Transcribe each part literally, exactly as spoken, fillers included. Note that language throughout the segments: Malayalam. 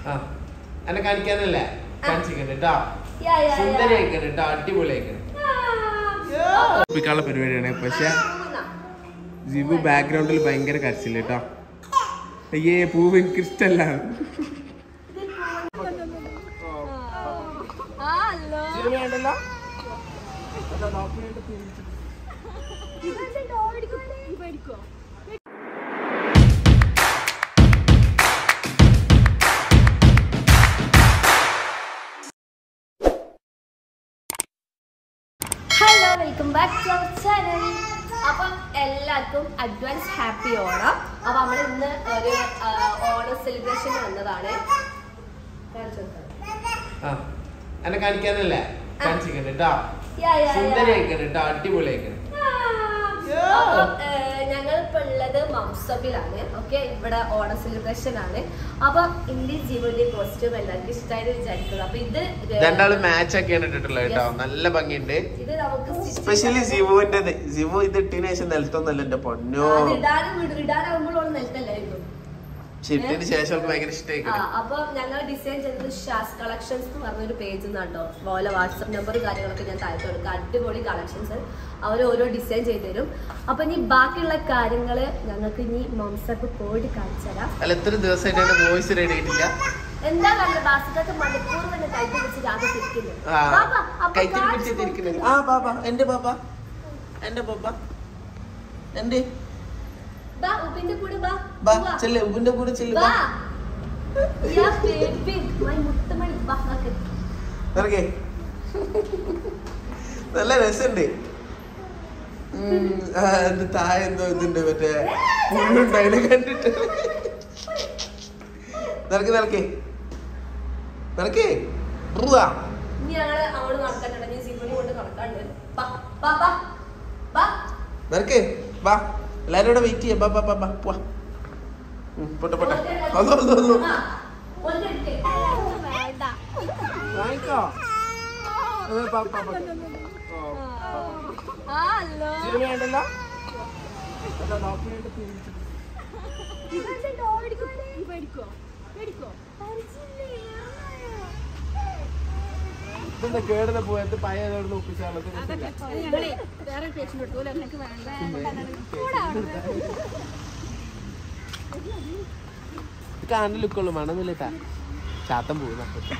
എന്നെ കാണിക്കാനല്ലേ കാണിച്ചിട്ടുണ്ട് കേട്ടോ. സുന്ദരിയായിക്കണ് കേട്ടോ, അടിപൊളിയായിക്കണ്. പരിപാടിയാണ്. പക്ഷെ ജിബു ബാക്ക്ഗ്രൗണ്ടിൽ ഭയങ്കര കരച്ചില്ല കേട്ടോ. അയ്യേ പൂവ് എനിക്ക് ഇഷ്ടല്ല. Hello, welcome back to our channel. അപ്പം എല്ലാവർക്കും അഡ്വാൻസ് ഹാപ്പി ഓണം. അപ്പം നമ്മൾ ഇന്ന് ഒരു ഓണം സെലിബ്രേഷൻ വന്നതാണ്. എന്നെ കാണിക്കാനല്ലേ കാണിച്ചിട്ടുണ്ട് കേട്ടോ. സുന്ദരിയായിക്കണ് കേട്ടോ, അടിപൊളിയായിക്കണ്. ഞങ്ങളിപ്പോ ഉള്ളത് മംസബിലാണ്. ഓക്കെ, ഇവിടെ ഓണം സെലിബ്രേഷൻ ആണ്. അപ്പൊ ഇന്ത്യൻ ജീവന്റെ കോസ്റ്റ്യൂം എല്ലാവർക്കും ഇഷ്ടമായിട്ട് വിചാരിക്കുന്നു. അപ്പൊ ഇത് രണ്ടാളും മാച്ച് ഒക്കെയാണ് ഇട്ടിട്ടുള്ളത് കേട്ടോ, നല്ല ഭംഗിയുണ്ട്. ഇത് നമുക്ക് സ്പെഷ്യലി ജിവുവിന്റെ ജിവു ഇത് ഇട്ടതിന് ശേഷം നിലത്തൊന്നല്ല എന്റെ പൊന്നോ. ഇടാനും ഇടാനാകുമ്പോൾ നിലത്തല്ലായിരുന്നു. ശേഷം ഭയങ്കര ഇഷ്ടമായി. അപ്പൊ ഞങ്ങൾ ഡിസൈൻ ചെയ്തത് ഷാസ് കളക്ഷൻസ് എന്ന് പറഞ്ഞൊരു പേജിൽ നിന്നാണ്ടോ. അതുപോലെ വാട്സപ്പ് നമ്പർ കാര്യങ്ങളൊക്കെ ഞാൻ താഴ്ത്തു കൊടുക്കാം. അടിപൊളി കളക്ഷൻസ് അവർ ഓരോ ഡിസൈൻ ചെയ്ത് തരും. അപ്പൊ ഇനി ബാക്കിയുള്ള കാര്യങ്ങള് ഞങ്ങൾക്ക് ഇനി മംസക്ക് പോയിട്ട് കാണിച്ചു തരാം. അല്ല, എത്ര ദിവസമായിട്ട് വോയിസ് റെഡി ആയിട്ടില്ല. എന്താ പറയുക, ബാസിക്കൊക്കെ മണിക്കൂർ തന്നെ കൈക്ക് വെച്ച് രാത്രി തിരിക്കുന്നത്. എന്റെ ബാബ എന്റെ ബാബ എന്റെ ഉപ്പിന്റെ കൂടെ ബാ ചെല്ല്, ഉപ്പിന്റെ കൂടെ ചെല്ല്. നല്ല രസമുണ്ട്. താഴെ എന്തോ ഇതുണ്ട്, മറ്റേ പുള്ളുണ്ടായിന് കണ്ടിട്ട്. നിനക്ക് നിനക്ക് നിനക്ക് നിനക്ക് വാ, എല്ലാരും ഇവിടെ വെയിറ്റ് ചെയ്യാം. ബാ ബാ ബാ പോവാ. പോട്ടെ പോട്ടെ. അതോ അതോ അതോ വാങ്ങിക്കോ. വേണ്ടല്ലോ. ഇതെന്താ കേടുന്ന പോയത് പയ്യോട് ഒപ്പിച്ചാളത്. കാണുന്ന ലുക്കുള്ളൂ, മണമില്ലട്ടാ. ചാത്തം പോകുന്ന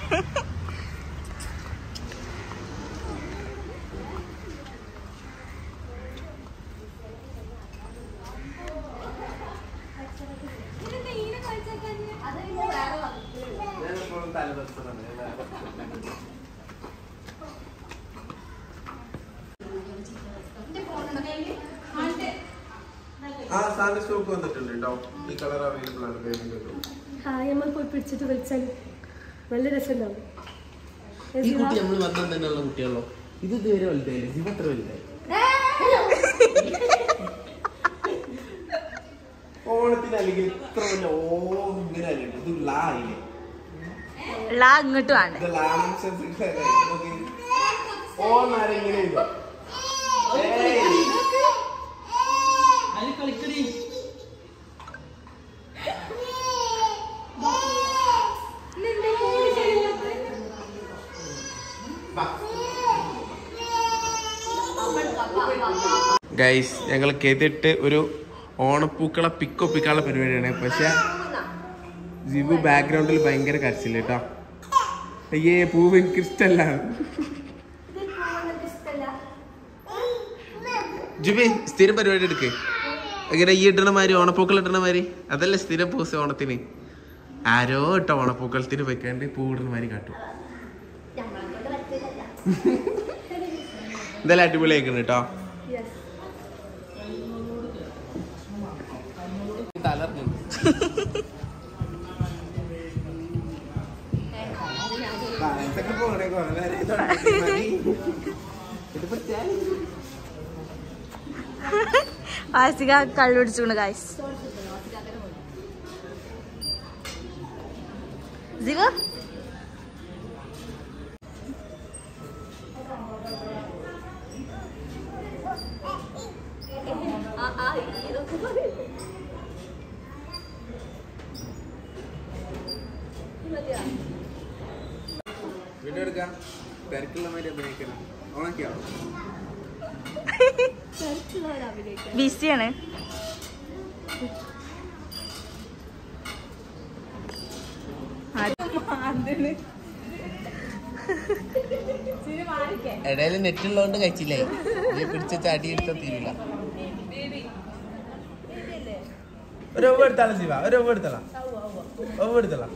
ആ സാധനം സ്റ്റോക്ക് വന്നിട്ടുണ്ട് കേട്ടോ. ഈ കളർ അവൈലബിൾ ആണ്. ഹായ്, നമ്മൾ പോയി പിടിച്ചിട്ട് വലിച്ചാൽ നല്ല രസമുണ്ടാവും. ഈ കുട്ടി നമ്മൾ വന്നാൽ തന്നെയുള്ള കുട്ടികളോ. ഇത് ഇതുവരെ വലുതായില്ലേ, ഇത് അത്ര വലുതായി. ഓണത്തിന് അല്ലെങ്കിൽ ഇത്ര വലിയ ഓണം ഇങ്ങനെ അല്ലേ. ഇത് ലാ ഇല്ലേ, ലാ ഇങ്ങോട്ട് വേണ്ട. ഓണം ആരെങ്ങനെ ഇതോ കളിക്കടി. ഗൈസ്, ഞങ്ങൾ കേട്ടിട്ട് ഒരു ഓണപ്പൂക്കളെ പിക്കൊപ്പിക്കാനുള്ള പരിപാടിയാണ്. പക്ഷെ ജിബു ബാക്ക്ഗ്രൗണ്ടിൽ ഭയങ്കര കരച്ചില്ല കേട്ടോ. അയ്യേ പൂവ് എനിക്ക് ഇഷ്ടല്ല. ജിബി സ്ഥിരം പരിപാടി എടുക്ക്. എങ്ങനെ ഈ ഇടണ മാതിരി, ഓണപ്പൂക്കൾ ഇടണ മാതിരി. അതല്ലേ സ്ഥിരം പൂസ് ഓണത്തിന്. ആരോ ഇട്ടോ ഓണപ്പൂക്കളത്തിന് വെക്കാണ്ട് പൂ ഇടുന്ന മാതിരി കാട്ടും. എന്തായാലും അടിപൊളിയാക്കണം കേട്ടോ. തലർന്നു ആസിക കള്ളുപിടിച്ചു ഗൈസ്. വീഡിയോ എടുക്കാം തിരക്കുള്ള മാതിരി അഭിനയിക്കണം ഓണൊക്കെയോ ബിസിയാണ്. ഇടയിൽ നെറ്റ് ഉള്ളതുകൊണ്ട് കഴിച്ചില്ലേ പിടിച്ച ചാടി എടുത്ത തീരില്ല. ഒരു ഒവ് എടുത്താളാ ശിവ ഒരു ഒവ് എടുത്തള ഒവ് എടുത്തള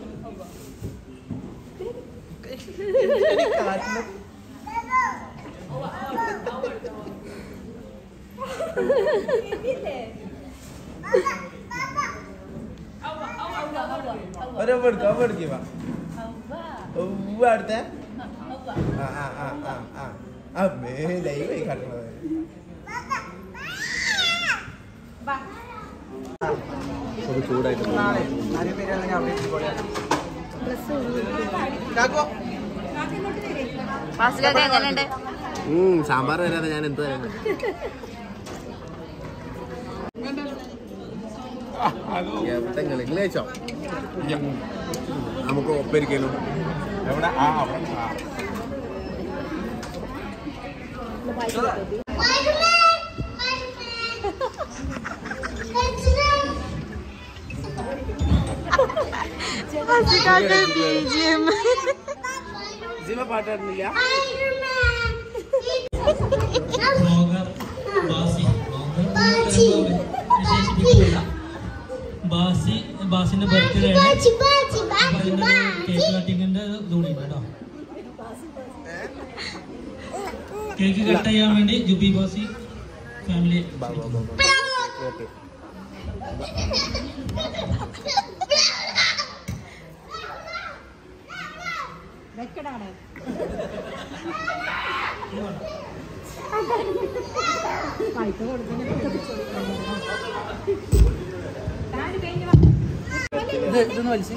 ഒരു ഒവ് എടുക്ക ഒവ് എടുക്കുക ഒവ് അടുത്ത ആ ആ ആ ആ ആ അമ്മേ ദൈവമായി കാട്ടുന്നത് ചൂടായിട്ട് എങ്ങനെയുണ്ട്? സാമ്പാർ വരാതെ ഞാൻ എന്ത് എവിടെങ്കിലും കഴിച്ചോ നമുക്ക് ഒപ്പരിക്കലും എവിടെ ആ ജീവ പാട്ടാടുന്നില്ല. ബാസി ബാസിന്റെ ബർത്ത്ഡേ കേക്ക് കട്ടിങ്ങിന്റെ ഇതുകൂടി കേട്ടോ. കേക്ക് കട്ട് ചെയ്യാൻ വേണ്ടി ജുബി ബാസി ഫാമിലി ഇതൊന്ന് വലിച്ച്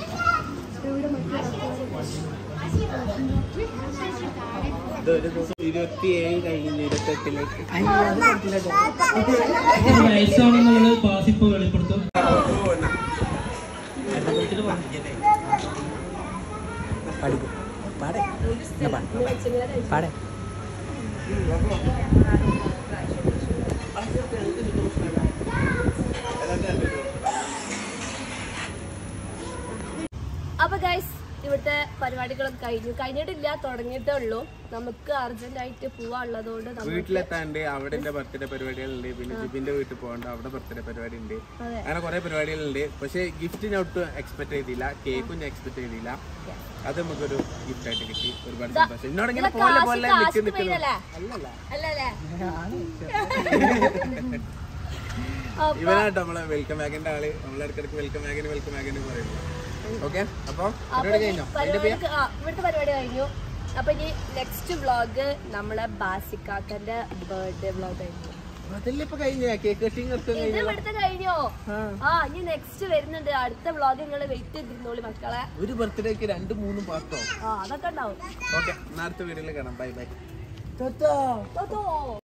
ഇരുപത്തിയേഴ് കഴിഞ്ഞു ഇരുപത്തെട്ടിലേക്ക് വയസ്സാണെന്നുള്ളത് ബാസിപ്പോ വെളിപ്പെടുത്തും. അപ്പൊ ഗൈസ് ഇവിടുത്തെ പരിപാടികളൊക്കെ കഴിഞ്ഞു കഴിഞ്ഞിട്ടില്ല തുടങ്ങിയിട്ടേ ഉള്ളൂ. നമുക്ക് അർജന്റ് ആയിട്ട് പോവാനുള്ളതുകൊണ്ട് വീട്ടിലെത്താണ്ട് അവിടെ എന്റെ ബർത്ത്ഡേ പരിപാടികളുണ്ട്, പിന്നെ ജിബിന്റെ വീട്ടിൽ പോകണ്ട അവിടെ ബർത്ത്ഡേ പരിപാടി ഉണ്ട്, അങ്ങനെ കുറെ പരിപാടികളുണ്ട്. പക്ഷെ ഗിഫ്റ്റ് ഞാൻ ഒട്ടും എക്സ്പെക്ട് ചെയ്തില്ല, കേക്കും ഞാൻ എക്സ്പെക്ട് ചെയ്തില്ല. അത് നമുക്കൊരു ഗിഫ്റ്റ് ആയിട്ട് കിട്ടി, ഒരുപാട് സന്തോഷം. എന്നോട് ഇങ്ങനെ പോലെ പോലെ നിൽക്കുന്നു ഇവനായിട്ട് നമ്മളെ വെൽക്കം ബാഗിന്റെ ആള്, നമ്മളിടക്കിടക്ക് വെൽക്കം ബാഗിന് വെൽക്കം ബാഗിന് പറയുന്നു. ഓക്കെ അപ്പൊ കഴിഞ്ഞോ ഇവിടുത്തെ പരിപാടി കഴിഞ്ഞു. അപ്പൊ ഇനി നെക്സ്റ്റ് വ്ളോഗ് നമ്മളെ ബാസിക്കാക്കന്റെ ബർത്ത്ഡേ വ്ളോഗ് കഴിഞ്ഞു. അതല്ലേ ഇപ്പൊ കഴിഞ്ഞ കേക്ക് കട്ടിങ് ഒക്കെ ഇത് ഇവിടുത്തെ കഴിഞ്ഞോ? ആ ഇനി നെക്സ്റ്റ് വരുന്നുണ്ട്. അടുത്ത വ്ളോഗ് നിങ്ങൾ വെയിറ്റ് ചെയ്തിരുന്നോളി മക്കളെ. ഒരു ബർത്ത്ഡേക്ക് രണ്ടും മൂന്നും പാർട്ടോ ആ അതൊക്കെ ഉണ്ടാവും. ഓക്കെ അടുത്ത വീഡിയോയിൽ കാണാം. Bye by.